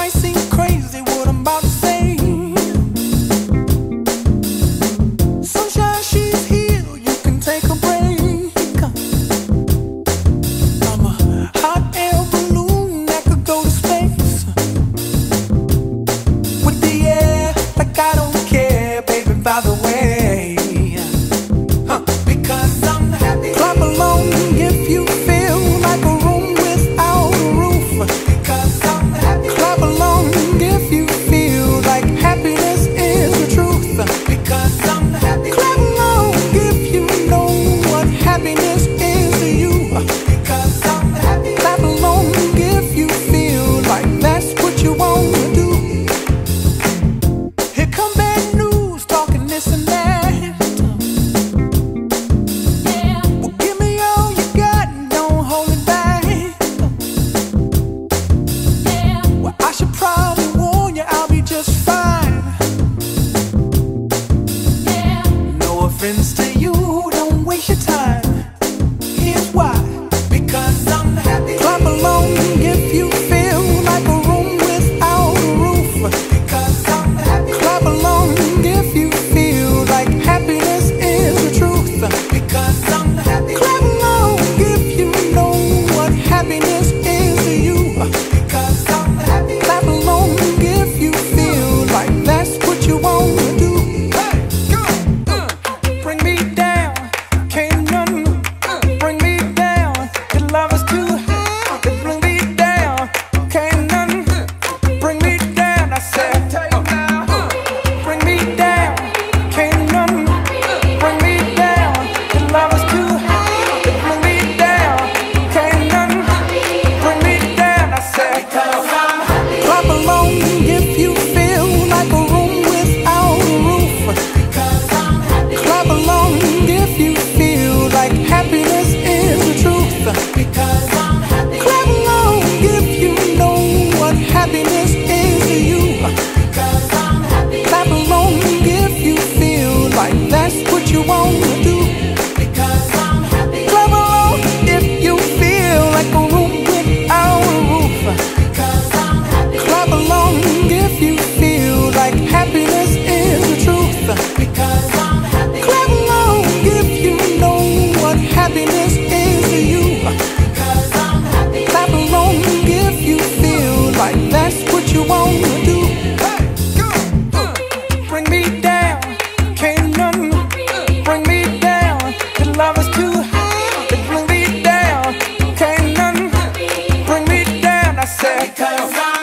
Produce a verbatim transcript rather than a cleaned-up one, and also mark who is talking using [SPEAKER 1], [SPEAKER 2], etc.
[SPEAKER 1] might seem crazy what I'm about to say. Sunshine, she's here, you can take a break. I'm a hot air balloon that could go to space. With the air, like I don't care, baby, by the way. Huh. Because I'm happy. Clap along if you feel like a room without a roof. Because I'm happy. Clap along if you feel like happiness is the truth. Because I'm happy. Clap along if you know what happiness is to you. Because I'm happy. Clap along if you feel like that's what you want to do. Here come bad news, talking this and that. Well, give me all you got and don't hold it back. Well, I should probably warn you, I'll be just fine. No offense to you, don't waste your time. Here's why. Because I'm happy. Clap along if you feel like a room without a roof. Because I'm happy. Clap along if you feel like happiness is the truth. Because I'm happy. Clap along if you know what happiness is to you. Because I'm happy. Clap along if you feel like that's what you want to do. Hey, go. Uh, bring me down, can't none bring me down. Your love is too high, to bring me down, can't none bring me down. I said, uh, bring me down, can't none bring me down. Your love is too high, to bring me down, can't none bring me down. I said, clap along if you feel like a room without a roof. Because I'm happy. Clap along if you feel like happiness is the truth. Because I'm happy. Clap along if you know what happiness is to you. Because I'm happy. Clap along if you feel like that's what you want to do. Because I'm happy. Clap along if you feel like a room without a roof. Because I'm happy. Clap along if you feel like happiness is the truth. Because I'm happy. Clap along if you know what happiness is to you. Because I'm happy. Clap along if you feel like that's what you want to do. Hey, go. Uh, bring me down, can't none bring me down. Your love is too high, to bring me down, can't none bring me down. I said, because I'm